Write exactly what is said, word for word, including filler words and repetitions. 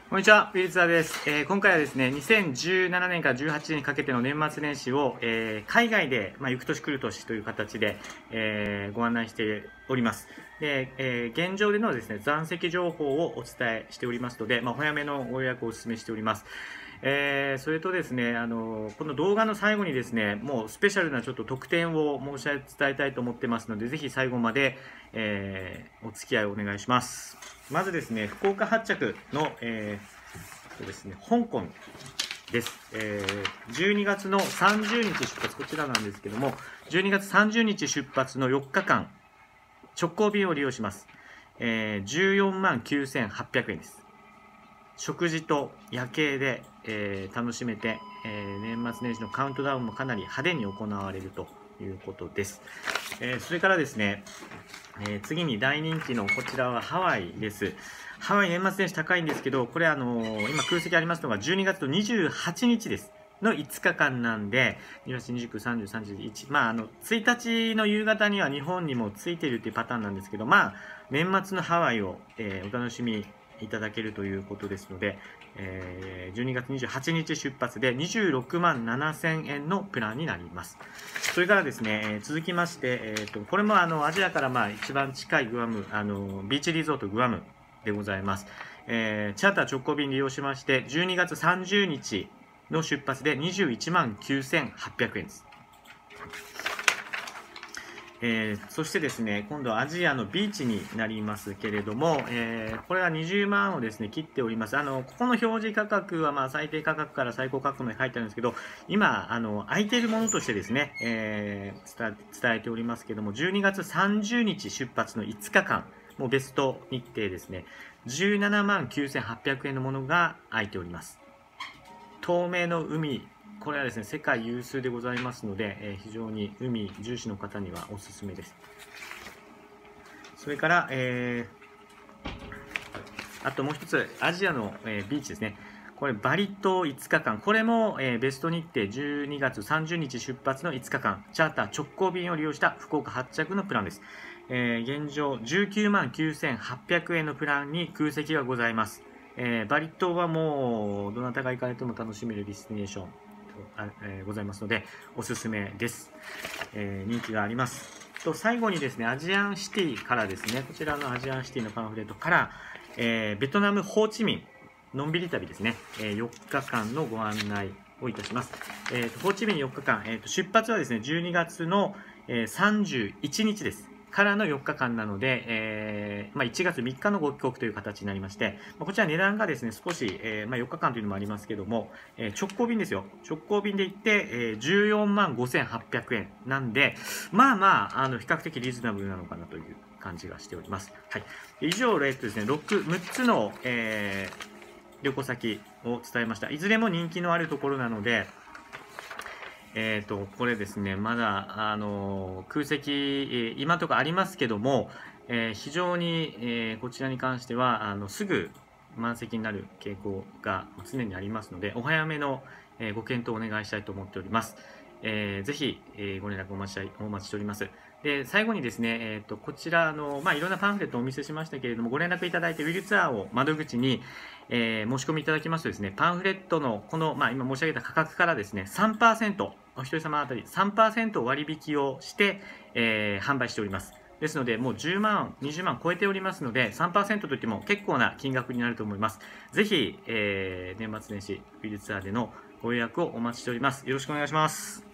こんにちは、ウィルツァーです、えー。今回はですね、にせんじゅうななねんからじゅうはちねんにかけての年末年始を、えー、海外で、まあ、行く年来る年という形で、えー、ご案内しております。で、えー、現状でのですね、残席情報をお伝えしておりますので、まあ、お早めのご予約をお勧めしております。えー、それとですね、あのこの動画の最後にですね、もうスペシャルなちょっと特典を申し伝えたいと思ってますので、ぜひ最後まで、えー、お付き合いをお願いします。まずですね、福岡発着の、えーとですね、香港です、えー。じゅうにがつのさんじゅうにち出発、こちらなんですけども、じゅうにがつさんじゅうにち出発のよっかかん、直行便を利用します。えー、じゅうよんまんきゅうせんはっぴゃくえんです。食事と夜景で、えー、楽しめて、えー、年末年始のカウントダウンもかなり派手に行われるということです。えー、それからですね、えー、次に大人気のこちらはハワイです。ハワイ年末年始高いんですけど、これあのー、今空席ありますのがじゅうにがつのにじゅうはちにちです。のいつかかんなんで、にじゅうはち、にじゅうく、さんじゅう、さんじゅういち、まああの、ついたちの夕方には日本にもついているというパターンなんですけど、まあ、年末のハワイを、えー、お楽しみいただけるということですので、えー、じゅうにがつにじゅうはちにち出発でにじゅうろくまんななせんえんのプランになります。それからですね、えー、続きまして、えーと、これもあのアジアからまあ一番近いグアム、あのビーチリゾートグアムでございます。えー、チャーター直行便利用しまして、じゅうにがつさんじゅうにちの出発でにじゅういちまんきゅうせんはっぴゃくえんです。えー、そしてですね、今度はアジアのビーチになりますけれども、えー、これはにじゅうまんをですね、切っております。あの、ここの表示価格は、まあ、最低価格から最高価格まで書いてあるんですけど、今、あの、空いているものとしてですね、えー、伝えておりますけども、じゅうにがつさんじゅうにち出発のいつかかん、もうベスト日程ですね、じゅうななまんきゅうせんはっぴゃくえんのものが空いております。透明の海、これはですね、世界有数でございますので、えー、非常に海重視の方にはおすすめです。それから、えー、あともう一つ、アジアの、えー、ビーチですね。これ、バリ島いつかかん。これも、えー、ベスト日程じゅうにがつさんじゅうにち出発のいつかかん。チャーター直行便を利用した福岡発着のプランです。えー、現状、じゅうきゅうまんきゅうせんはっぴゃくえんのプランに空席がございます。えー、バリ島はもう、どなたが行かれても楽しめるディスティネーションあ、えー、ございますので、おすすめです。えー、人気があります。と、最後にですね、アジアンシティからですね、こちらのアジアンシティのパンフレットから、えー、ベトナムホーチミン、のんびり旅ですね、えー、よっかかんのご案内をいたします。えーと、ホーチミンよっかかん、えーと、出発はですね、じゅうにがつの、えー、さんじゅういちにちです。からのよっかかんなので、えーまあ、いちがつみっかのご帰国という形になりまして、こちら値段がですね、少し、えーまあ、よっかかんというのもありますけども、えー、直行便ですよ。直行便で行って、えー、じゅうよんまんごせんはっぴゃくえんなんで、まあまあ、あの、比較的リーズナブルなのかなという感じがしております。はい。以上、えっとですね、ろく、むっつの、えー、旅行先を伝えました。いずれも人気のあるところなので、えっと、これですね、まだ、あの、空席、えー、今とかありますけども、えー、非常に、えー、こちらに関しては、あの、すぐ満席になる傾向が常にありますので、お早めの、えー、ご検討をお願いしたいと思っております。えー、ぜひ、えー、ご連絡お待ちお待ちしております。で、最後にですね、えっと、こちら、あの、まあ、いろんなパンフレットをお見せしましたけれども、ご連絡いただいて、ウィルツアーを窓口に、えー、申し込みいただきますとですね、パンフレットの、この、まあ、今申し上げた価格からですね、さんパーセント、お一人様あたり さんパーセント 割引をして、えー、販売しております。ですので、もうじゅうまん、にじゅうまん超えておりますので、さんパーセント といっても結構な金額になると思います。ぜひ、えー、年末年始、ウィルツアーでのご予約をお待ちしております。よろしくお願いします。